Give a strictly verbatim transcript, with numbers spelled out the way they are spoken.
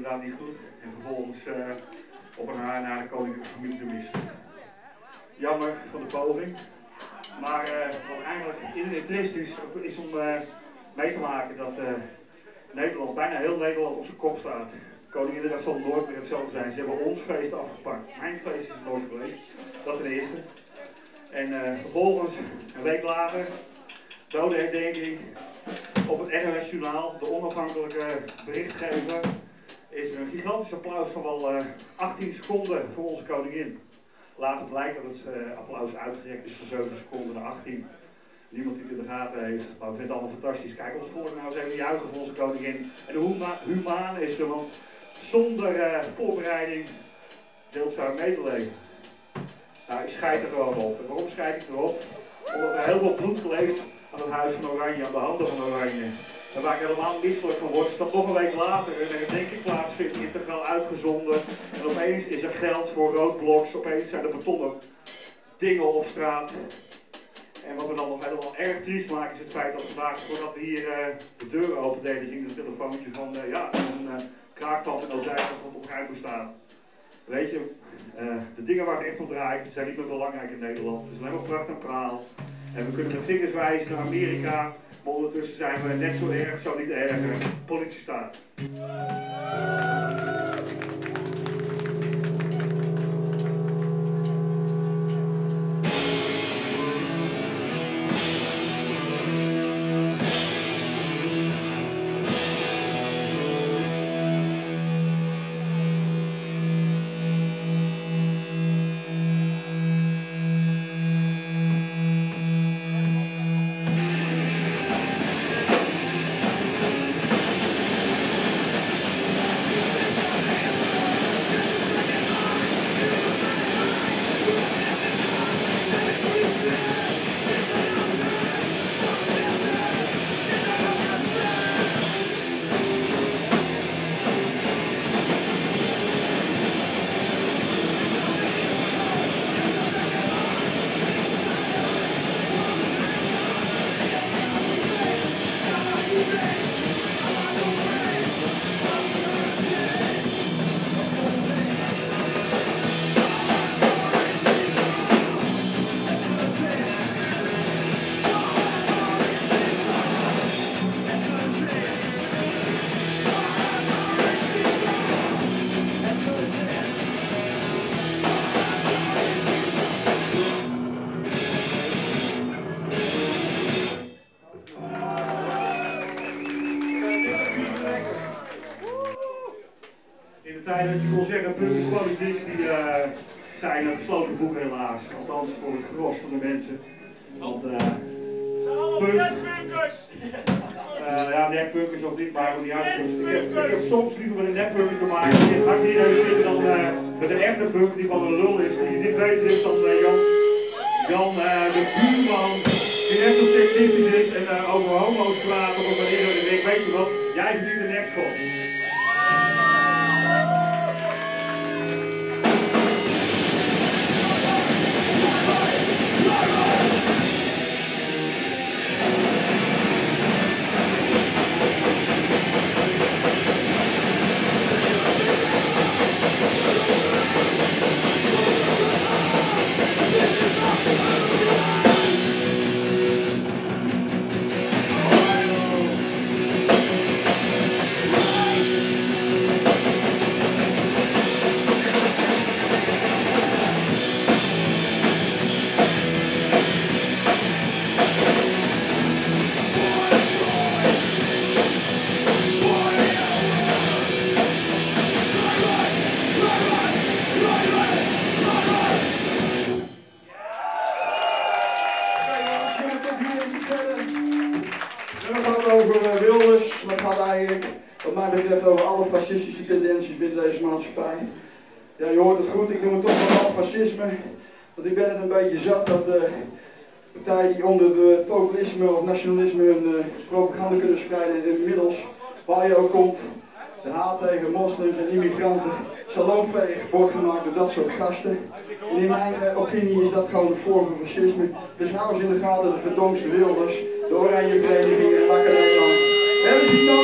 inderdaad niet goed. En vervolgens uh, op een haar naar de koninklijke familie te missen. Jammer van de poging. Maar uh, wat eigenlijk iedereen trist is, is om uh, mee te maken dat uh, Nederland, bijna heel Nederland op zijn kop staat. Koninginnedag zal nooit meer hetzelfde zijn. Ze hebben ons feest afgepakt. Mijn feest is het nooit geweest. Dat ten eerste. En uh, vervolgens, een week later, dodenherdenking op het N O S Journaal, de onafhankelijke berichtgever, is er een gigantisch applaus van wel uh, achttien seconden voor onze koningin. Later blijkt dat het uh, applaus uitgerekt is van zeven seconden naar achttien. Niemand die het in de gaten heeft, maar we vinden het allemaal fantastisch. Kijk ons voor nou eens even juichen voor onze koningin. En hoe huma humaan is ze, want zonder uh, voorbereiding deelt ze haar medeleven. Nou, ik scheid er gewoon op. En waarom scheid ik erop? Omdat er heel veel bloed leeft aan het Huis van Oranje, aan de handen van Oranje. En waar ik helemaal misselijk van word, is dat nog een week later een herdenking plaatsvindt, integraal uitgezonden. En opeens is er geld voor roodbloks, opeens zijn er betonnen dingen op straat. En wat we dan nog helemaal erg triest maken is het feit dat vandaag, voordat we hier uh, de deuren opendeden, ging het telefoontje van uh, ja, een uh, kraakpand in Oudijk dat op ruim staat. Weet je, uh, de dingen waar het echt om draait zijn niet meer belangrijk in Nederland. Het is alleen maar pracht en praal. En we kunnen met vingers wijzen naar Amerika, maar ondertussen zijn we net zo erg, zo niet erger, politiestaat. Dat je kon zeggen, burgerspolitiek, die uh, zijn een gesloten boek helaas. Althans voor het gros van de mensen. Want uh, punk, uh, ja, netpunkers of niet, maar niet uit. Ik heb, ik heb soms liever met een netpunker te maken. Ik ga hier even zitten dan uh, met een echte punk die van een lul is, die niet beter is dan uh, Jan, Jan uh, de buurman, die net zo seksistisch is en uh, over homo's praat op een manier dat ik denk, weet je wat, jij verdient de nekschot. Over alle fascistische tendenties binnen deze maatschappij. Ja, je hoort het goed, ik noem het toch wel fascisme. Want ik ben het een beetje zat dat de partijen die onder de populisme of nationalisme hun uh, propaganda kunnen spreiden en inmiddels, waar je ook komt, de haat tegen moslims en immigranten, salonveeg wordt gemaakt door dat soort gasten. En in mijn uh, opinie is dat gewoon een vorm van fascisme. Dus hou eens in de gaten de verdomste Wilders, de Oranje Vereniging en Wakker Nederland.